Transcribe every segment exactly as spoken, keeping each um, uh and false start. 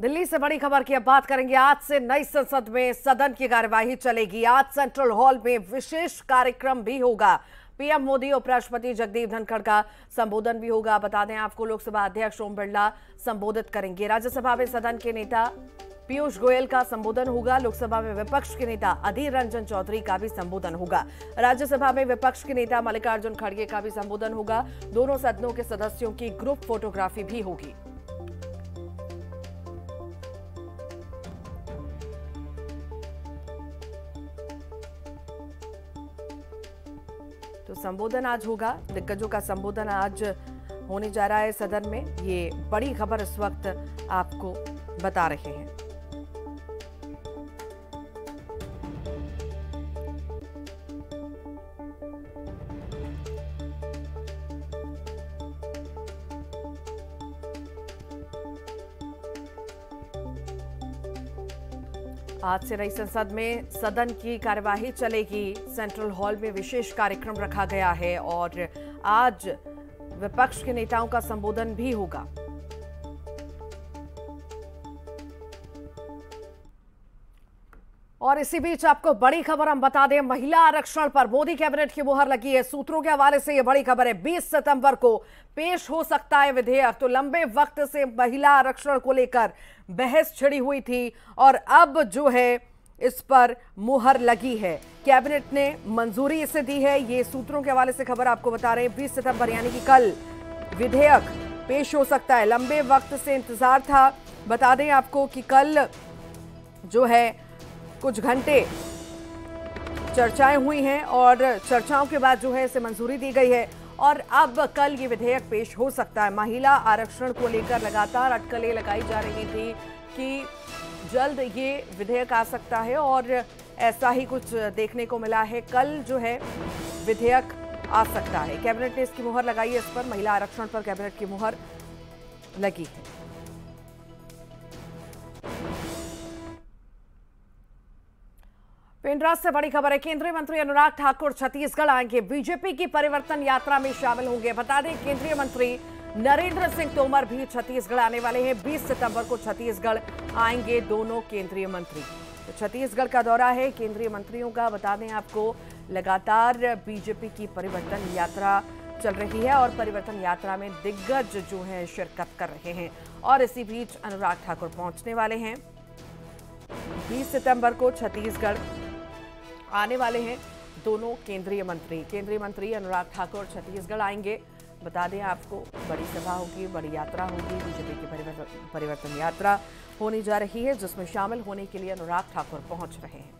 दिल्ली से बड़ी खबर की अब बात करेंगे। आज से नई संसद में सदन की कार्यवाही चलेगी। आज सेंट्रल हॉल में विशेष कार्यक्रम भी होगा। पीएम मोदी, उपराष्ट्रपति जगदीप धनखड़ का संबोधन भी होगा। बता दें आपको, लोकसभा अध्यक्ष ओम बिरला संबोधित करेंगे। राज्यसभा में सदन के नेता पीयूष गोयल का संबोधन होगा। लोकसभा में विपक्ष के नेता अधीर रंजन चौधरी का भी संबोधन होगा। राज्यसभा में विपक्ष के नेता मल्लिकार्जुन खड़गे का भी संबोधन होगा। दोनों सदनों के सदस्यों की ग्रुप फोटोग्राफी भी होगी। तो संबोधन आज होगा। दिग्गजों का संबोधन आज होने जा रहा है सदन में। ये बड़ी खबर इस वक्त आपको बता रहे हैं। आज से नई संसद में सदन की कार्यवाही चलेगी। सेंट्रल हॉल में विशेष कार्यक्रम रखा गया है और आज विपक्ष के नेताओं का संबोधन भी होगा। और इसी बीच आपको बड़ी खबर हम बता दें, महिला आरक्षण पर मोदी कैबिनेट की मुहर लगी है। सूत्रों के हवाले से यह बड़ी खबर है। बीस सितंबर को पेश हो सकता है विधेयक। तो लंबे वक्त से महिला आरक्षण को लेकर बहस छिड़ी हुई थी और अब जो है इस पर मुहर लगी है। कैबिनेट ने मंजूरी इसे दी है। ये सूत्रों के हवाले से खबर आपको बता रहे हैं। बीस सितंबर यानी कि कल विधेयक पेश हो सकता है। लंबे वक्त से इंतजार था। बता दें आपको कि कल जो है कुछ घंटे चर्चाएं हुई हैं और चर्चाओं के बाद जो है इसे मंजूरी दी गई है और अब कल ये विधेयक पेश हो सकता है। महिला आरक्षण को लेकर लगातार अटकलें लगाई जा रही थी कि जल्द ये विधेयक आ सकता है और ऐसा ही कुछ देखने को मिला है। कल जो है विधेयक आ सकता है। कैबिनेट ने इसकी मुहर लगाई है। इस पर महिला आरक्षण पर कैबिनेट की मुहर लगी है। पेंड्रा से बड़ी खबर है। केंद्रीय मंत्री अनुराग ठाकुर छत्तीसगढ़ आएंगे। बीजेपी की परिवर्तन यात्रा में शामिल होंगे। बता दें केंद्रीय मंत्री नरेंद्र सिंह तोमर भी छत्तीसगढ़ आने वाले हैं। बीस सितंबर को छत्तीसगढ़ आएंगे दोनों केंद्रीय मंत्री। तो छत्तीसगढ़ का दौरा है केंद्रीय मंत्रियों का। बता दें आपको, लगातार बीजेपी की परिवर्तन यात्रा चल रही है और परिवर्तन यात्रा में दिग्गज जो है शिरकत कर रहे हैं और इसी बीच अनुराग ठाकुर पहुंचने वाले हैं। बीस सितंबर को छत्तीसगढ़ आने वाले हैं दोनों केंद्रीय मंत्री। केंद्रीय मंत्री अनुराग ठाकुर छत्तीसगढ़ आएंगे। बता दें आपको, बड़ी सभा होगी, बड़ी यात्रा होगी। बीजेपी की परिवर्तन परिवर्तन यात्रा होने जा रही है जिसमें शामिल होने के लिए अनुराग ठाकुर पहुंच रहे हैं।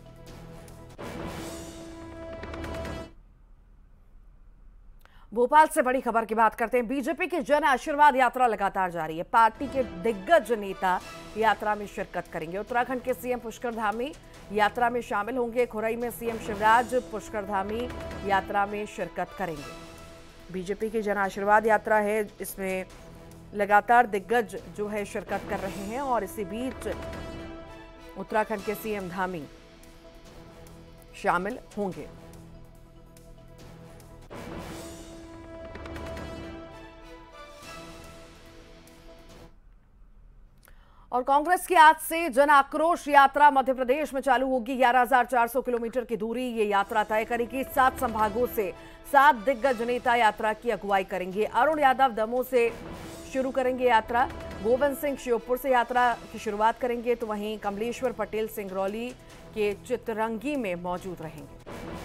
भोपाल से बड़ी खबर की बात करते हैं। बीजेपी की जन आशीर्वाद यात्रा लगातार जारी है। पार्टी के दिग्गज नेता यात्रा में शिरकत करेंगे। उत्तराखंड के सीएम पुष्कर धामी यात्रा में शामिल होंगे। खुरई में सीएम शिवराज पुष्कर धामी यात्रा में शिरकत करेंगे। बीजेपी की जन आशीर्वाद यात्रा है, इसमें लगातार दिग्गज जो है शिरकत कर रहे हैं और इसी बीच उत्तराखंड के सीएम धामी शामिल होंगे। और कांग्रेस की आज से जन आक्रोश यात्रा मध्य प्रदेश में चालू होगी। ग्यारह हज़ार चार सौ किलोमीटर की दूरी ये यात्रा तय करेगी। सात संभागों से सात दिग्गज नेता यात्रा की अगुवाई करेंगे। अरुण यादव दमोह से शुरू करेंगे यात्रा। गोविंद सिंह श्योपुर से यात्रा की शुरुआत करेंगे तो वहीं कमलेश्वर पटेल सिंगरौली के चितरंगी में मौजूद रहेंगे।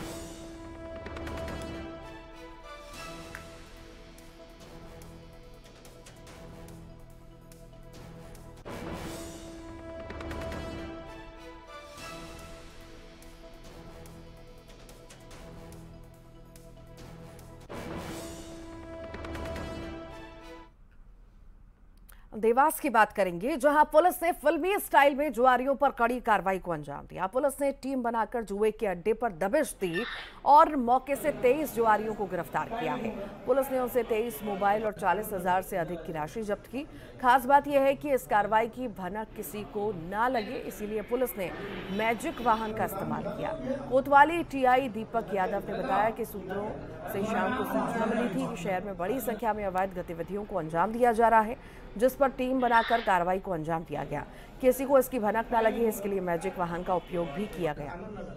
देवास की बात करेंगे, जहां पुलिस ने फिल्मी स्टाइल में जुआरियों पर कड़ी कार्रवाई को अंजाम दिया। पुलिस ने टीम बनाकर जुए के अड्डे पर दबिश दी और मौके से तेईस जुआरियों को गिरफ्तार किया है। पुलिस ने उनसे तेईस मोबाइल और चालीस हजार से अधिक की राशि जब्त की। खास बात यह है कि इस कार्रवाई की भनक किसी को ना लगे, इसीलिए पुलिस ने मैजिक वाहन का इस्तेमाल किया। कोतवाली टीआई दीपक यादव ने बताया कि सूत्रों से शाम को सूचना मिली थी कि शहर में बड़ी संख्या में अवैध गतिविधियों को अंजाम दिया जा रहा है, जिस पर पर टीम बनाकर कार्रवाई को अंजाम दिया गया। किसी को इसकी भनक न लगी, इसके लिए मैजिक वाहन का उपयोग भी किया गया।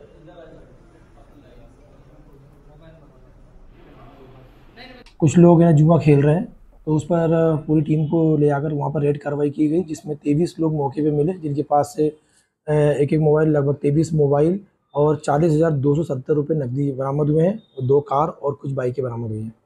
कुछ लोग हैं जुआ खेल रहे हैं, तो उस पर पूरी टीम को ले आकर वहाँ पर रेड कार्रवाई की गई, जिसमें तेईस लोग मौके पे मिले, जिनके पास से एक एक मोबाइल, लगभग तेईस मोबाइल और चालीस हज़ार दो सौ सत्तर रुपये नकदी बरामद हुए हैं, और दो कार और कुछ बाइकें बरामद हुई हैं।